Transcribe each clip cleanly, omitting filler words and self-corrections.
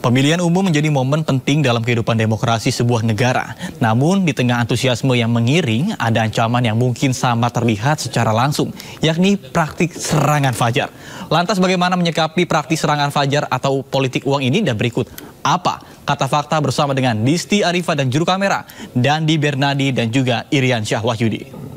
Pemilihan umum menjadi momen penting dalam kehidupan demokrasi sebuah negara. Namun, di tengah antusiasme yang mengiring, ada ancaman yang mungkin sama terlihat secara langsung, yakni praktik serangan fajar. Lantas bagaimana menyikapi praktik serangan fajar atau politik uang ini, dan berikut apa kata fakta bersama dengan Disti Arifa dan juru kamera, Dandi Bernadi dan juga Irian Syah Wahyudi.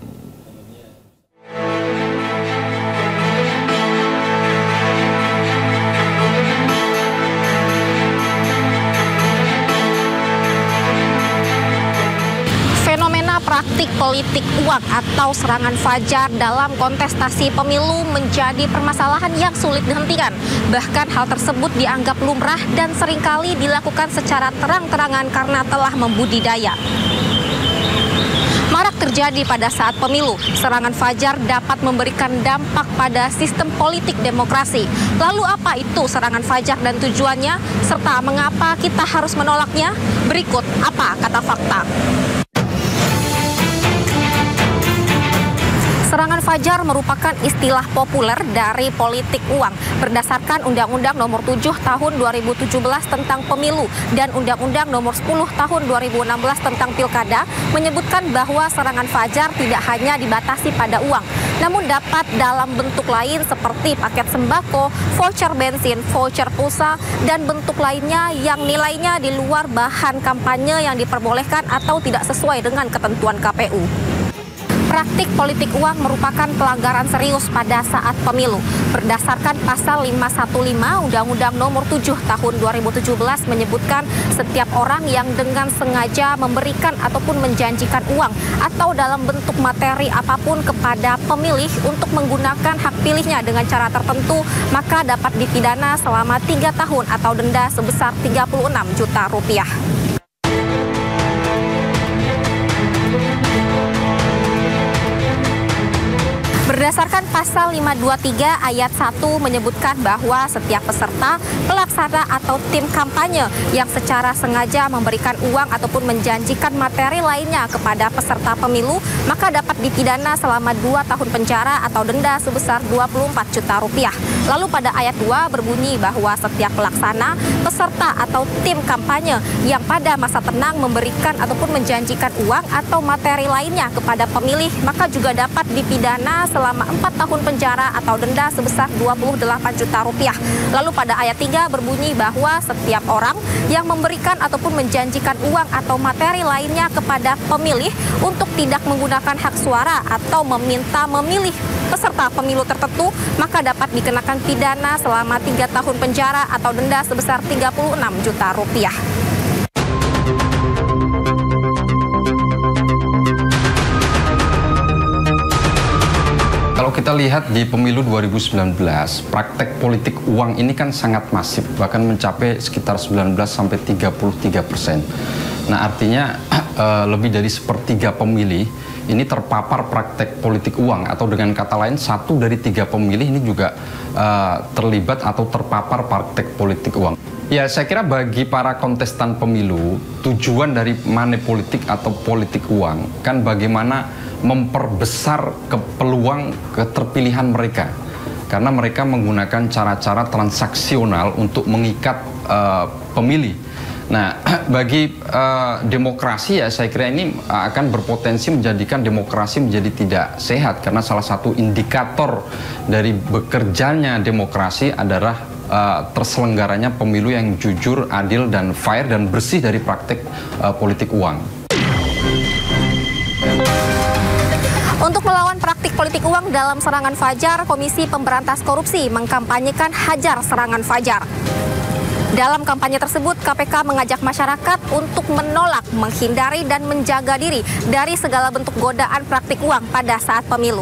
Praktik politik uang atau serangan fajar dalam kontestasi pemilu menjadi permasalahan yang sulit dihentikan. Bahkan hal tersebut dianggap lumrah dan seringkali dilakukan secara terang-terangan karena telah membudidaya. Marak terjadi pada saat pemilu, serangan fajar dapat memberikan dampak pada sistem politik demokrasi. Lalu apa itu serangan fajar dan tujuannya, serta mengapa kita harus menolaknya? Berikut apa kata fakta. Serangan fajar merupakan istilah populer dari politik uang berdasarkan Undang-Undang Nomor 7 Tahun 2017 tentang Pemilu dan Undang-Undang Nomor 10 Tahun 2016 tentang Pilkada menyebutkan bahwa serangan fajar tidak hanya dibatasi pada uang, namun dapat dalam bentuk lain seperti paket sembako, voucher bensin, voucher pulsa, dan bentuk lainnya yang nilainya di luar bahan kampanye yang diperbolehkan atau tidak sesuai dengan ketentuan KPU. Praktik politik uang merupakan pelanggaran serius pada saat pemilu. Berdasarkan pasal 515 Undang-Undang Nomor 7 Tahun 2017 menyebutkan setiap orang yang dengan sengaja memberikan ataupun menjanjikan uang atau dalam bentuk materi apapun kepada pemilih untuk menggunakan hak pilihnya dengan cara tertentu, maka dapat dipidana selama 3 tahun atau denda sebesar 36 juta rupiah. Berdasarkan pasal 523 ayat 1 menyebutkan bahwa setiap peserta, pelaksana atau tim kampanye yang secara sengaja memberikan uang ataupun menjanjikan materi lainnya kepada peserta pemilu, maka dapat dipidana selama 2 tahun penjara atau denda sebesar 24 juta rupiah. Lalu pada ayat 2 berbunyi bahwa setiap pelaksana, peserta atau tim kampanye yang pada masa tenang memberikan ataupun menjanjikan uang atau materi lainnya kepada pemilih, maka juga dapat dipidana selama 4 tahun penjara atau denda sebesar 28 juta rupiah. Lalu pada ayat 3 berbunyi bahwa setiap orang yang memberikan ataupun menjanjikan uang atau materi lainnya kepada pemilih untuk tidak menggunakan hak suara atau meminta memilih peserta pemilu tertentu, maka dapat dikenakan pidana selama 3 tahun penjara atau denda sebesar 36 juta rupiah. Kalau kita lihat di pemilu 2019, praktek politik uang ini kan sangat masif, bahkan mencapai sekitar 19-33%. Nah, artinya lebih dari sepertiga pemilih ini terpapar praktek politik uang, atau dengan kata lain 1 dari 3 pemilih ini juga terlibat atau terpapar praktek politik uang. Ya, saya kira bagi para kontestan pemilu, tujuan dari money politik atau politik uang kan bagaimana memperbesar peluang keterpilihan mereka, karena mereka menggunakan cara-cara transaksional untuk mengikat pemilih. Nah, bagi demokrasi, ya saya kira ini akan berpotensi menjadikan demokrasi menjadi tidak sehat, karena salah satu indikator dari bekerjanya demokrasi adalah terselenggaranya pemilu yang jujur, adil, dan fair, dan bersih dari praktek politik uang. Untuk melawan praktik politik uang dalam serangan fajar, Komisi Pemberantas Korupsi mengkampanyekan Hajar Serangan Fajar. Dalam kampanye tersebut, KPK mengajak masyarakat untuk menolak, menghindari, dan menjaga diri dari segala bentuk godaan praktik uang pada saat pemilu.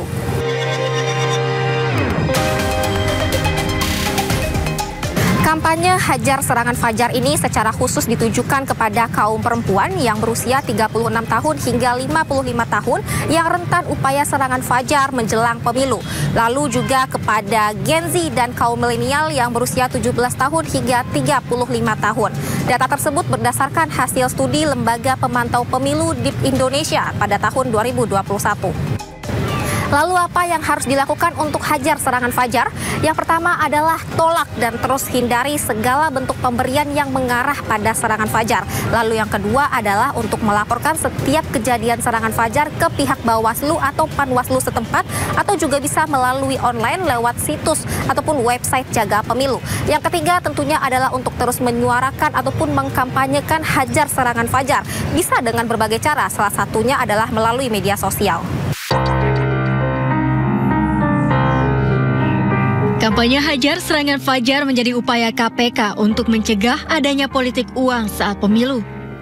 Kampanye Hajar Serangan Fajar ini secara khusus ditujukan kepada kaum perempuan yang berusia 36 tahun hingga 55 tahun yang rentan upaya serangan fajar menjelang pemilu. Lalu juga kepada Gen Z dan kaum milenial yang berusia 17 tahun hingga 35 tahun. Data tersebut berdasarkan hasil studi Lembaga Pemantau Pemilu di Indonesia pada tahun 2021. Lalu apa yang harus dilakukan untuk hajar serangan fajar? Yang pertama adalah tolak dan terus hindari segala bentuk pemberian yang mengarah pada serangan fajar. Lalu yang kedua adalah untuk melaporkan setiap kejadian serangan fajar ke pihak Bawaslu atau Panwaslu setempat, atau juga bisa melalui online lewat situs ataupun website Jaga Pemilu. Yang ketiga tentunya adalah untuk terus menyuarakan ataupun mengkampanyekan hajar serangan fajar. Bisa dengan berbagai cara, salah satunya adalah melalui media sosial. Kampanye hajar serangan fajar menjadi upaya KPK untuk mencegah adanya politik uang saat pemilu.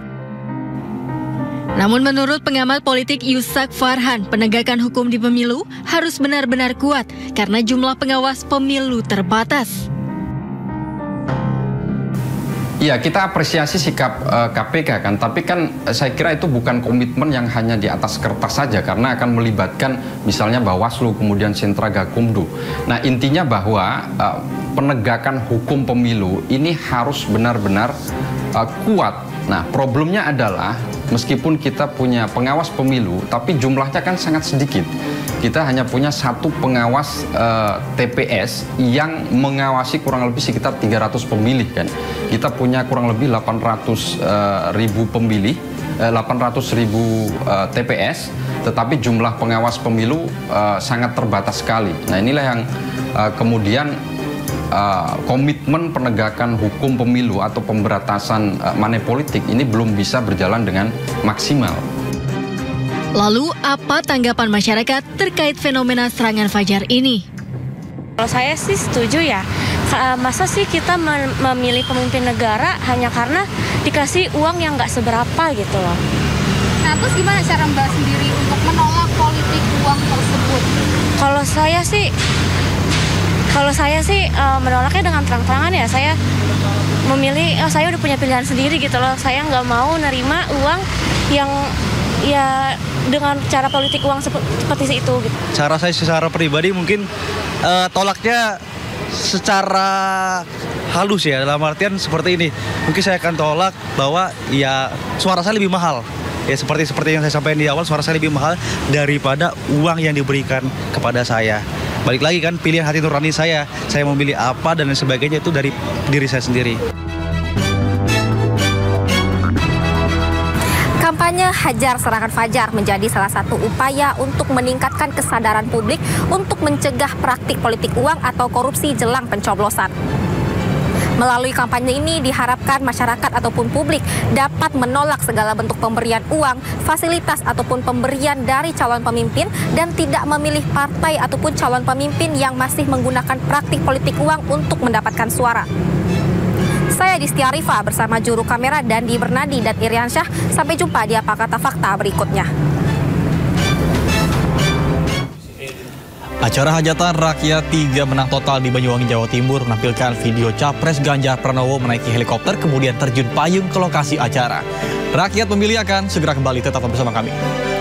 Namun menurut pengamat politik Yusak Farhan, penegakan hukum di pemilu harus benar-benar kuat karena jumlah pengawas pemilu terbatas. Ya, kita apresiasi sikap KPK kan, tapi kan saya kira itu bukan komitmen yang hanya di atas kertas saja, karena akan melibatkan misalnya Bawaslu, kemudian Sentra Gakumdu. Nah, intinya bahwa penegakan hukum pemilu ini harus benar-benar kuat. Nah, problemnya adalah meskipun kita punya pengawas pemilu, tapi jumlahnya kan sangat sedikit. Kita hanya punya satu pengawas TPS yang mengawasi kurang lebih sekitar 300 pemilih kan. Kita punya kurang lebih 800.000 pemilih, 800.000 TPS, tetapi jumlah pengawas pemilu sangat terbatas sekali. Nah, inilah yang kemudian komitmen penegakan hukum pemilu atau pemberantasan money politik ini belum bisa berjalan dengan maksimal. Lalu, apa tanggapan masyarakat terkait fenomena serangan fajar ini? Kalau saya sih setuju ya. Masa sih kita memilih pemimpin negara hanya karena dikasih uang yang nggak seberapa gitu loh. Nah, terus gimana cara Mbak sendiri untuk menolak politik uang tersebut? Kalau saya sih menolaknya dengan terang-terangan ya. Saya memilih, saya udah punya pilihan sendiri gitu loh. Saya nggak mau nerima uang yang ya dengan cara politik uang seperti itu gitu. Cara saya secara pribadi mungkin tolaknya secara halus ya, dalam artian seperti ini. Mungkin saya akan tolak bahwa ya suara saya lebih mahal. Ya seperti yang saya sampaikan di awal, suara saya lebih mahal daripada uang yang diberikan kepada saya. Balik lagi kan, pilihan hati nurani saya memilih apa dan lain sebagainya itu dari diri saya sendiri. Kampanye hajar serangan fajar menjadi salah satu upaya untuk meningkatkan kesadaran publik untuk mencegah praktik politik uang atau korupsi jelang pencoblosan. Melalui kampanye ini diharapkan masyarakat ataupun publik dapat menolak segala bentuk pemberian uang, fasilitas ataupun pemberian dari calon pemimpin dan tidak memilih partai ataupun calon pemimpin yang masih menggunakan praktik politik uang untuk mendapatkan suara. Saya Distia Rifa bersama juru kamera Dandi Bernadi dan Iriansyah. Sampai jumpa di Apa Kata Fakta berikutnya. Acara hajatan rakyat 3 menang total di Banyuwangi, Jawa Timur menampilkan video Capres Ganjar Pranowo menaiki helikopter kemudian terjun payung ke lokasi acara. Rakyat memilih akan segera kembali, tetap bersama kami.